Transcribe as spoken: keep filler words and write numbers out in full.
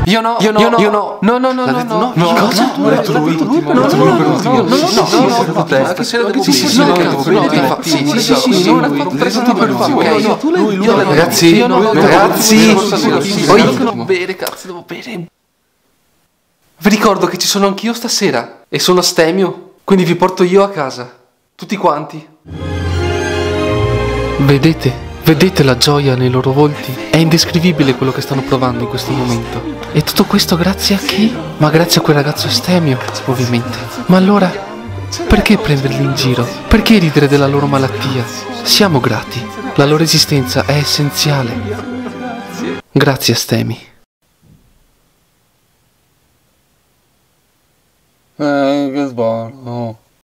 Io no, io no, io no, io no, no, no, no, no, no, no, cosa? L'ha detto lui? No, no, no, no, no, no, no, stasera devo ragazzi, ragazzi, devo bere, cazzo, devo bere. Vi ricordo che ci sono anch'io stasera e sono astemio, quindi vi porto io a casa, tutti quanti. Vedete? Vedete la gioia nei loro volti? È indescrivibile quello che stanno provando in questo momento. E tutto questo grazie a chi? Ma grazie a quel ragazzo astemio, ovviamente. Ma allora, perché prenderli in giro? Perché ridere della loro malattia? Siamo grati. La loro esistenza è essenziale. Grazie astemi. Eh, che sbaglio.